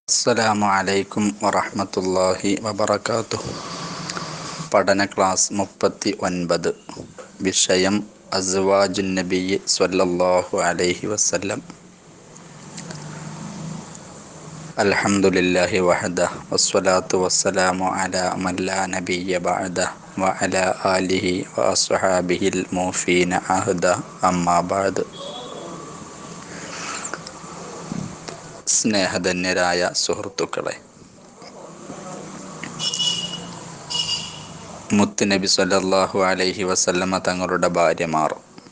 അസ്സലാമു അലൈക്കും വറഹ്മത്തുള്ളാഹി വബറകാതുഹു. പഠന ക്ലാസ് 39. വിഷയം അസ്വാജുൻ നബിയ്യ് സ്വല്ലല്ലാഹു അലൈഹി വസല്ലം. അൽഹംദുലില്ലാഹി വഹദഹു വസ്സലാത്തു വസ്സലാമു അലാ മൻ ലാ നബിയ്യ ബഅദഹു വഅലാ ആലിഹി വഅസ്ഹാബിഹിൽ മൂഫീന അഹ്ദഹു. അമ്മാ ബഅദ്. സ്നേഹധന്യരായ സുഹൃത്തുക്കളെ, മുത്തുനബി സ്വല്ലല്ലാഹു അലൈഹി വസല്ലമ തങ്ങളുടെ ഭാര്യമാർ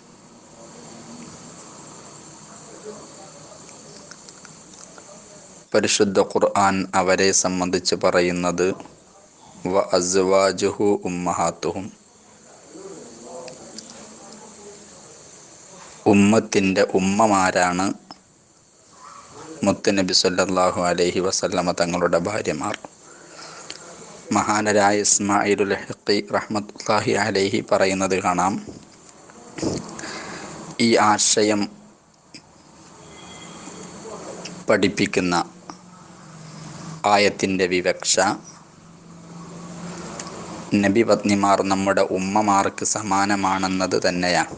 പരിശുദ്ധ ഖുർആൻ അവരെ സംബന്ധിച്ച് പറയുന്നത് വ അസ്വാജുഹു ഉമ്മഹാത്തുഹും, ഉമ്മത്തിൻ്റെ ഉമ്മമാരാണ് മുത്തുനബി സ്വല്ലല്ലാഹു അലൈഹി വസല്ലമ തങ്ങളുടെ ഭാര്യമാർ. മഹാനരായ ഇസ്മായിലുൽ ഹഖി റഹ്മത്തുള്ളാഹി അലൈഹി പറയുന്നത് കാണാം. ഈ ആശയം പഠിപ്പിക്കുന്ന ആയത്തിൻ്റെ വിവക്ഷ നബി പത്നിമാർ നമ്മുടെ ഉമ്മമാർക്ക് സമാനമാണെന്നത് തന്നെയാണ്.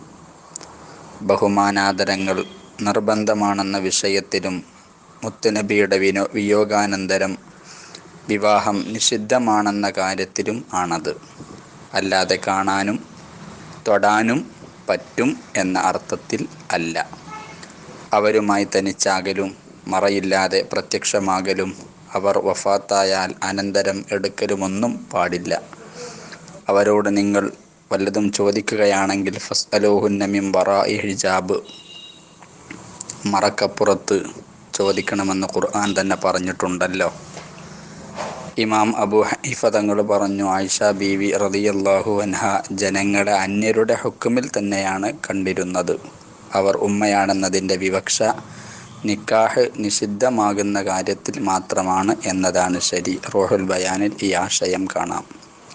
ബഹുമാനാദരങ്ങൾ നിർബന്ധമാണെന്ന വിഷയത്തിലും മുത്തുനബിയുടെ വിയോഗാനന്തരം വിവാഹം നിഷിദ്ധമാണെന്ന കാര്യത്തിലും ആണത്. അല്ലാതെ കാണാനും തൊടാനും പറ്റും എന്ന അർത്ഥത്തിൽ അല്ല. അവരുമായി തനിച്ചാകലും മറയില്ലാതെ പ്രത്യക്ഷമാകലും അവർ വഫാത്തായാൽ അനന്തരം എടുക്കലുമൊന്നും പാടില്ല. അവരോട് നിങ്ങൾ വല്ലതും ചോദിക്കുകയാണെങ്കിൽ ഫസ്അലൂഹുന്ന മിൻ വറാഇ ഹിജാബ്, മറക്കപ്പുറത്ത് ചോദിക്കണമെന്ന് ഖുർആൻ തന്നെ പറഞ്ഞിട്ടുണ്ടല്ലോ. ഇമാം അബൂ ഹനീഫ തങ്ങൾ പറഞ്ഞു, ആയിഷ ബീവി റളിയല്ലാഹു അൻഹ ജനങ്ങളെ അന്യരുടെ ഹുക്കുമിൽ തന്നെയാണ് കണ്ടിരുന്നത്. അവർ ഉമ്മയാണെന്നതിൻ്റെ വിവക്ഷ നിക്കാഹ് നിഷിദ്ധമാകുന്ന കാര്യത്തിൽ മാത്രമാണ് എന്നതാണ് ശരി. റൂഹുൽ ബയാനിൽ ഈ ആശയം കാണാം.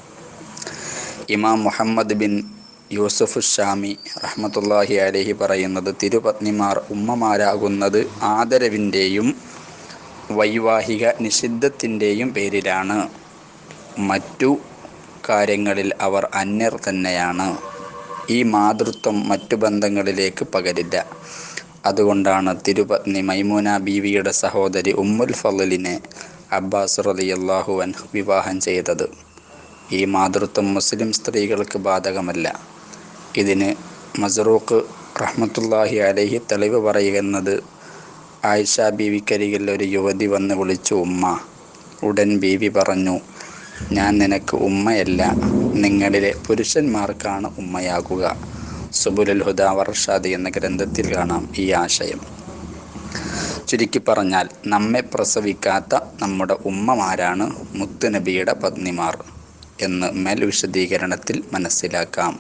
ഇമാം മുഹമ്മദ് ബിൻ യൂസുഫ് ഷാമി റഹ്മത്തുള്ളാഹി അലൈഹി പറയുന്നത്, തിരുപത്നിമാർ ഉമ്മമാരാകുന്നത് ആദരവിൻ്റെയും വൈവാഹിക നിഷിദ്ധത്തിൻ്റെയും പേരിലാണ്. മറ്റു കാര്യങ്ങളിൽ അവർ അന്യർ തന്നെയാണ്. ഈ മാതൃത്വം മറ്റു ബന്ധങ്ങളിലേക്ക് പകരില്ല. അതുകൊണ്ടാണ് തിരുപത്നി മൈമൂന ബീവിയുടെ സഹോദരി ഉമ്മുൽ ഫളിനെ അബ്ബാസ് റളിയല്ലാഹു അൻഹു വിവാഹം ചെയ്തത്. ഈ മാതൃത്വം മുസ്ലിം സ്ത്രീകൾക്ക് ബാധകമല്ല. ഇതിന് മസ്റൂഖ് റഹ്മത്തുള്ളാഹി അലൈഹി തെളിവ് പറയുന്നത്, ആയിഷ ബീവിക്കരികിൽ ഒരു യുവതി വന്ന് വിളിച്ചു, ഉമ്മ. ഉടൻ ബീവി പറഞ്ഞു, ഞാൻ നിനക്ക് ഉമ്മയല്ല, നിങ്ങളിലെ പുരുഷന്മാർക്കാണ് ഉമ്മയാകുക. സുബുലുൽ ഹുദ വർഷാദ് എന്ന ഗ്രന്ഥത്തിൽ കാണാം ഈ ആശയം. ചുരുക്കി പറഞ്ഞാൽ, നമ്മെ പ്രസവിക്കാത്ത നമ്മുടെ ഉമ്മമാരാണ് മുത്തുനബിയുടെ പത്നിമാർ എന്ന് മേൽ വിശദീകരണത്തിൽ മനസ്സിലാക്കാം.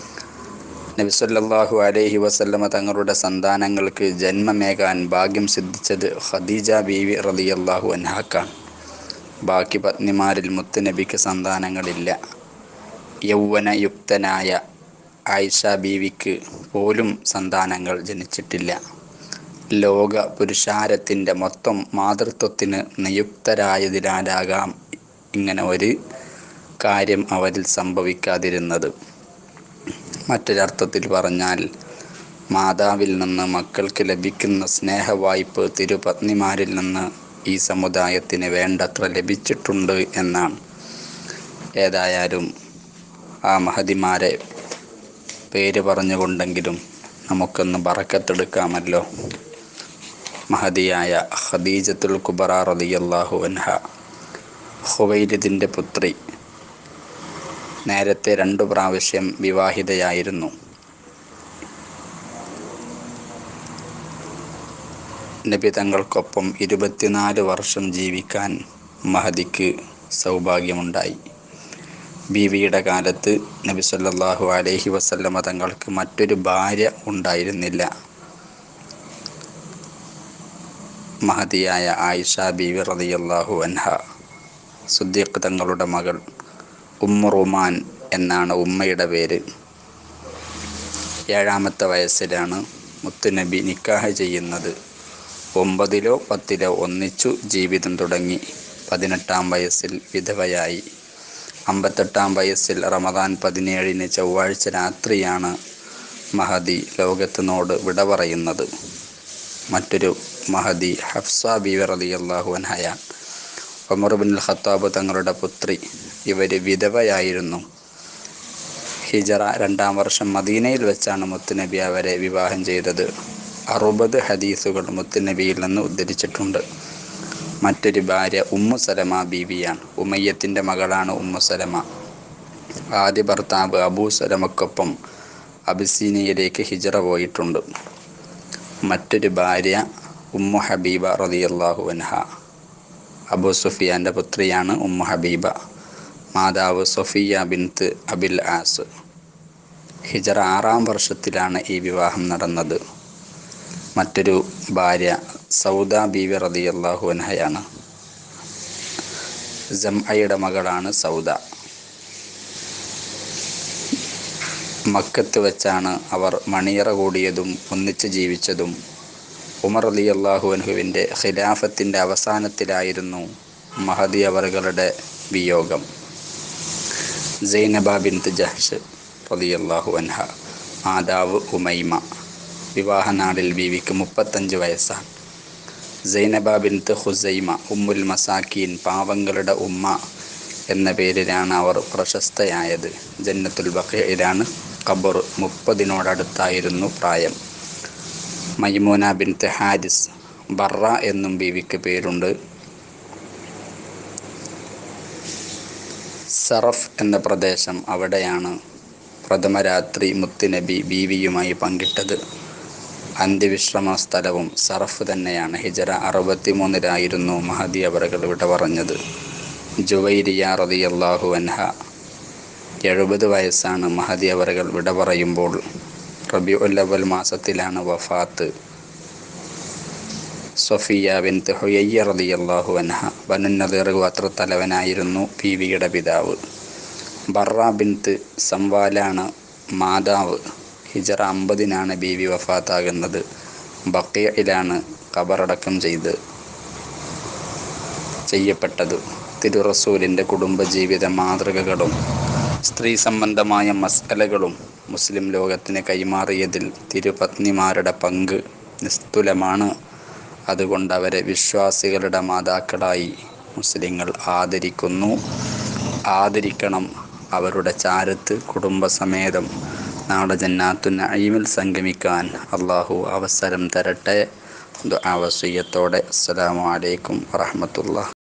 നബി സല്ലല്ലാഹു അലൈഹി വസല്ലമ തങ്ങളുടെ സന്താനങ്ങൾക്ക് ജന്മമേകാൻ ഭാഗ്യം സിദ്ധിച്ചത് ഖദീജ ബീവി റളിയല്ലാഹു അൻഹാക്കാണ്. ബാക്കി പത്നിമാരിൽ മുത്തുനബിക്ക് സന്താനങ്ങളില്ല. യൗവനയുക്തനായ ആയിഷ ബീവിക്ക് പോലും സന്താനങ്ങൾ ജനിച്ചിട്ടില്ല. ലോക പുരുഷാരത്തിൻ്റെ മൊത്തം മാതൃത്വത്തിന് നിയുക്തരായതിനാലാകാം ഇങ്ങനെ ഒരു കാര്യം അവരിൽ സംഭവിക്കാതിരുന്നത്. മറ്റൊരർത്ഥത്തിൽ പറഞ്ഞാൽ, മാതാവിൽ നിന്ന് മക്കൾക്ക് ലഭിക്കുന്ന സ്നേഹവായ്പ് തിരുപത്നിമാരിൽ നിന്ന് ഈ സമുദായത്തിന് വേണ്ടത്ര ലഭിച്ചിട്ടുണ്ട് എന്നാണ്. ഏതായാലും ആ മഹതിമാരെ പേര് പറഞ്ഞുകൊണ്ടെങ്കിലും നമുക്കൊന്ന് ബറക്കത്തെടുക്കാമല്ലോ. മഹതിയായ ഖദീജത്തുൽ കുബ്ര റളിയല്ലാഹു അൻഹ, ഖുവൈലിദിൻ്റെ പുത്രി, നേരത്തെ 2 പ്രാവശ്യം വിവാഹിതയായിരുന്നു. നബി തങ്ങൾക്കൊപ്പം 24 വർഷം ജീവിക്കാൻ മഹദിക്ക് സൗഭാഗ്യമുണ്ടായി. ബീവിയുടെ കാലത്ത് നബി സല്ലല്ലാഹു അലൈഹി വസല്ലമ തങ്ങൾക്ക് മറ്റൊരു ഭാര്യ ഉണ്ടായിരുന്നില്ല. മഹദിയായ ആയിഷ ബീവി റളിയല്ലാഹു അൻഹ, സിദ്ദീഖ് തങ്ങളുടെ മകൾ, ഉമ്മു റുമാൻ എന്നാണ് ഉമ്മയുടെ പേര്. 7ാമത്തെ വയസ്സിലാണ് മുത്തുനബി നിക്കാഹ് ചെയ്യുന്നത്. 9 10 ഒന്നിച്ചു ജീവിതം തുടങ്ങി. 18-ാം വയസ്സിൽ വിധവയായി. 58-ാം വയസ്സിൽ റമദാൻ 17-ന് ചൊവ്വാഴ്ച രാത്രിയാണ് മഹദി ലോകത്തിനോട് വിട പറയുന്നത്. മറ്റൊരു മഹദി ഹഫ്സ ബീവി റളിയല്ലാഹു അൻഹയാണ്. ഉമർ ഇബ്നുൽ ഖത്താബ് തങ്ങളുടെ പുത്രി. ഇവർ വിധവയായിരുന്നു. ഹിജറ 2-ാം വർഷം മദീനയിൽ വെച്ചാണ് മുത്തുനബി അവരെ വിവാഹം ചെയ്തത്. 60 ഹദീസുകൾ മുത്തുനബിയിൽ നിന്ന് ഉദ്ധരിച്ചിട്ടുണ്ട്. മറ്റൊരു ഭാര്യ ഉമ്മു സലമ ബീവിയാണ്. ഉമയ്യത്തിൻ്റെ മകളാണ് ഉമ്മു സലമ. ആദ്യ ഭർത്താവ് അബൂ സലമക്കൊപ്പം അബിസീനിയയിലേക്ക് ഹിജറ പോയിട്ടുണ്ട്. മറ്റൊരു ഭാര്യ ഉമ്മു ഹബീബ റളിയല്ലാഹു അൻഹ. അബൂ സുഫിയാൻ്റെ പുത്രിയാണ് ഉമ്മു ഹബീബ. മാതാവ് സഫിയ ബിൻത്ത് അബിൽ ആസ്. ഹിജറ 6-ാം വർഷത്തിലാണ് ഈ വിവാഹം നടന്നത്. മറ്റൊരു ഭാര്യ സൗദ ബീവി റളിയല്ലാഹു അൻഹയാണ്. ജംഅയുടെ മകളാണ് സൗദ. മക്കത്ത് വെച്ചാണ് അവർ മണിയറ കൂടിയതും ഒന്നിച്ച് ജീവിച്ചതും. ഉമർ റളിയല്ലാഹു അൻഹുവിൻ്റെ ഖിലാഫത്തിൻ്റെ അവസാനത്തിലായിരുന്നു മഹദി അവറുകളുടെ വിയോഗം. സൈനബ ബിൻത്ത് ജഹ്ഷ് റളിയല്ലാഹു അൻഹ. മാതാവ് ഉമൈമ. വിവാഹനാളിൽ ബീവിക്ക് 35 വയസ്സാണ്. സൈനബ ബിൻത്ത് ഖുസൈമ ഉമ്മുൽ മസാക്കീൻ, പാവങ്ങളുടെ ഉമ്മ എന്ന പേരിലാണ് അവർ പ്രശസ്തയായത്. ജന്നത്തുൽ ബഖീഇലാണ് ഖബർ. 30-നോടടുത്തായിരുന്നു പ്രായം. മൈമൂന ബിൻത്ത് ഹാരിസ് ബറ എന്നും ബീവിക്ക് പേരുണ്ട്. സറഫ് എന്ന പ്രദേശം, അവിടെയാണ് പ്രഥമ രാത്രി മുത്തുനബി ബീവിയുമായി പങ്കിട്ടത്. അന്ത്യവിശ്രമ സ്ഥലവും സറഫ് തന്നെയാണ്. ഹിജറ 63-ലായിരുന്നു മഹദി അവറുകൾ വിട പറഞ്ഞത്. ജുവൈരിയ റളിയല്ലാഹു അൻഹ. 70 വയസ്സാണ് മഹദി അവറുകൾ വിട പറയുമ്പോൾ. റബീഉൽ അവ്വൽ മാസത്തിലാണ് വഫാത്ത്. സഫിയ ബിൻത്ത് ഹുയയ്യ റളിയല്ലാഹു അൻഹ. ബനു നദീർ ഗോത്രത്തലവനായിരുന്നു ബീവിയുടെ പിതാവ്. ബറ ബിൻത്ത് സംവാലാണ് മാതാവ്. ഹിജറ 50-നാണ് ബീവി വഫാത്താകുന്നത്. ബഖീഇലാണ് ഖബറടക്കം ചെയ്യപ്പെട്ടത്. തിരുറസൂലിൻ്റെ കുടുംബജീവിത മാതൃകകളും സ്ത്രീ സംബന്ധമായ മസ്അലകളും മുസ്ലിം ലോകത്തിന് കൈമാറിയതിൽ തിരുപത്നിമാരുടെ പങ്ക് നിസ്തുലമാണ്. അതുകൊണ്ട് അവരെ വിശ്വാസികളുടെ മാതാക്കളായി മുസ്ലിങ്ങൾ ആദരിക്കണം. അവരുടെ ചാരത്ത് കുടുംബസമേതം നാളെ ജന്നാത്തുൻ നഈമിൽ സംഗമിക്കാൻ അള്ളാഹു അവസരം തരട്ടെ. ദുആ വസിയ്യത്തോടെ. അസ്സലാമു അലൈക്കും വറഹ്മത്തുള്ളാഹി.